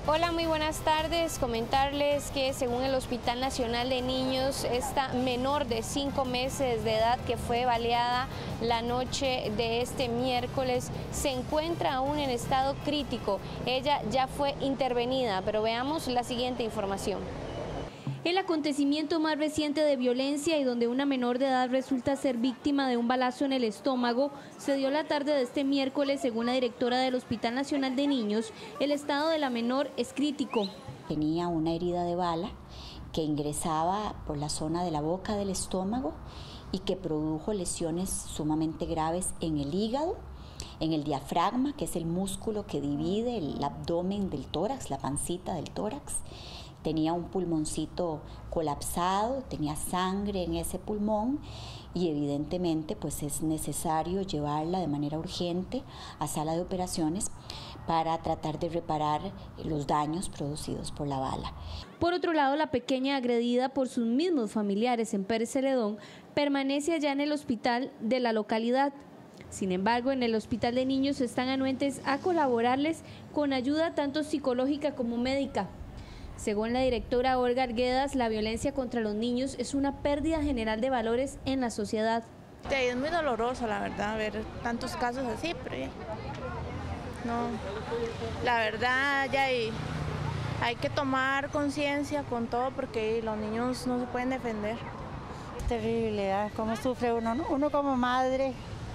Hola, muy buenas tardes. Comentarles que según el Hospital Nacional de Niños, esta menor de 5 meses de edad que fue baleada la noche de este miércoles se encuentra aún en estado crítico. Ella ya fue intervenida, pero veamos la siguiente información. El acontecimiento más reciente de violencia y donde una menor de edad resulta ser víctima de un balazo en el estómago se dio la tarde de este miércoles. Según la directora del Hospital Nacional de Niños, el estado de la menor es crítico. Tenía una herida de bala que ingresaba por la zona de la boca del estómago y que produjo lesiones sumamente graves en el hígado, en el diafragma, que es el músculo que divide el abdomen del tórax, la pancita del tórax. Tenía un pulmoncito colapsado, tenía sangre en ese pulmón y evidentemente pues es necesario llevarla de manera urgente a sala de operaciones para tratar de reparar los daños producidos por la bala. Por otro lado, la pequeña, agredida por sus mismos familiares en Pérez Celedón, permanece allá en el hospital de la localidad. Sin embargo, en el Hospital de Niños están anuentes a colaborarles con ayuda tanto psicológica como médica. Según la directora Olga Arguedas, la violencia contra los niños es una pérdida general de valores en la sociedad. Es muy doloroso, la verdad, ver tantos casos así, pero ya, no, la verdad ya hay que tomar conciencia con todo porque los niños no se pueden defender. Es terrible, ¿verdad? Cómo sufre uno, ¿no? Uno como madre,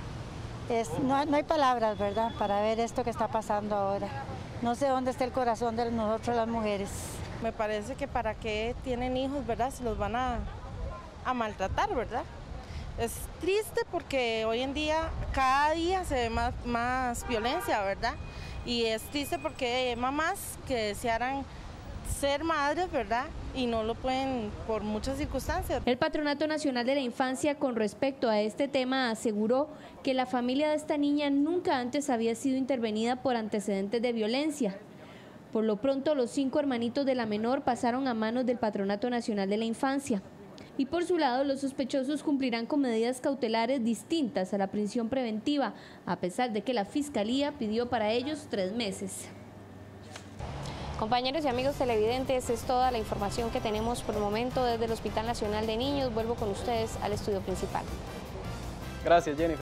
no hay palabras, ¿verdad?, para ver esto que está pasando ahora. No sé dónde está el corazón de nosotros las mujeres. Me parece que para qué tienen hijos, ¿verdad?, se los van a maltratar, ¿verdad? Es triste porque hoy en día, cada día se ve más violencia, ¿verdad? Y es triste porque hay mamás que desearan ser madres, ¿verdad?, y no lo pueden por muchas circunstancias. El Patronato Nacional de la Infancia, con respecto a este tema, aseguró que la familia de esta niña nunca antes había sido intervenida por antecedentes de violencia. Por lo pronto, los 5 hermanitos de la menor pasaron a manos del Patronato Nacional de la Infancia. Y por su lado, los sospechosos cumplirán con medidas cautelares distintas a la prisión preventiva, a pesar de que la Fiscalía pidió para ellos 3 meses. Compañeros y amigos televidentes, es toda la información que tenemos por el momento desde el Hospital Nacional de Niños. Vuelvo con ustedes al estudio principal. Gracias, Jennifer.